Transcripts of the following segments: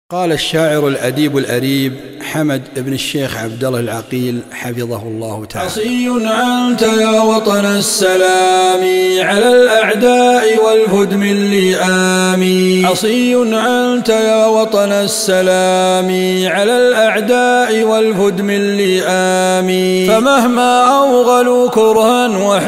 قال الشاعر الأديب الأريب حمد بن الشيخ عبد الله العقيل حفظه الله تعالى: عصي أنت يا وطن السلام على الأعداء والهدم اللئام. عصي أنت يا وطن السلام على الأعداء والهدم اللئام. فمهما أوغلوا كرها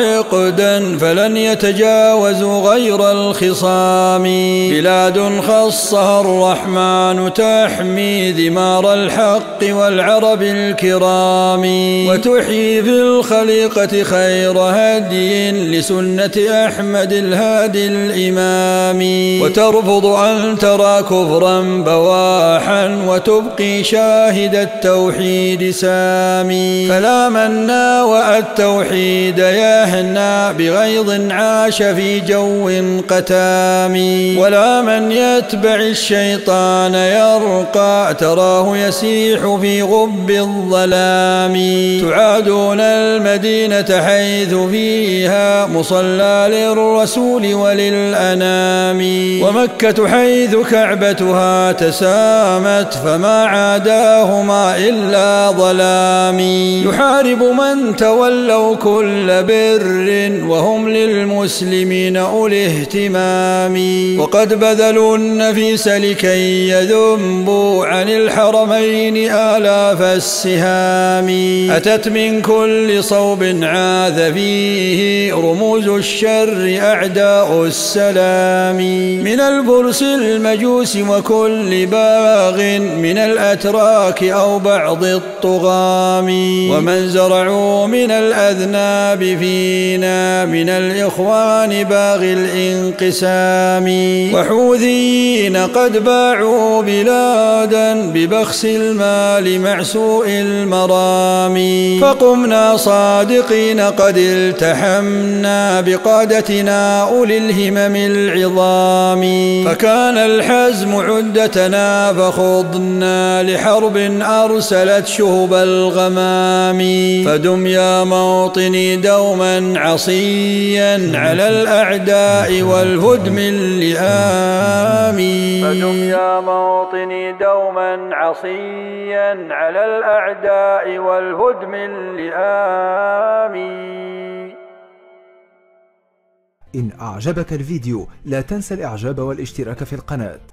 وحقدا فلن يتجاوزوا غير الخصام. بلاد خصها الرحمن تحمي ثمار الحق والعرب الكرام، وتحيي في الخليقة خير هدي لسنة أحمد الهادي الإمام، وترفض أن ترى كفرا بواحا وتبقي شاهد التوحيد سامي. فلا منا والتوحيد يهنى بغيظ عاش في جو قتام، ولا من يتبع الشيطان يرقى تراه يسيح في غب الظلام. تعادون المدينة حيث فيها مصلى للرسول وللأنام، ومكة حيث كعبتها تسامت فما عاداهما إلا ظلام. يحارب من تولوا كل بر وهم للمسلمين أولي اهتمام، وقد بذلوا النفيس لكي يذنبوا عن الحرمين آلاف السهام. أتت من كل صوب عاذ فيه رموز الشر أعداء السلام، من الفرس المجوس وكل باغ من الأتراك أو بعض الطغام، ومن زرعوا من الأذناب فينا من الإخوان باغي الانقسام. وحوثيين قد باعوا بلادا ببخس المال مع سوء المرام، فقمنا صادقين قد التحمنا بقادتنا أولي الهمم العظام. فكان الحزم عدتنا فخضنا لحرب أرسلت شهب الغمام. فدم يا موطني دوما عصيا على الأعداء والهدم اللئام. فدم يا موطني دوما عصيا على الأعداء والهدم اللئام. إن أعجبك الفيديو لا تنسى الإعجاب والاشتراك في القناة.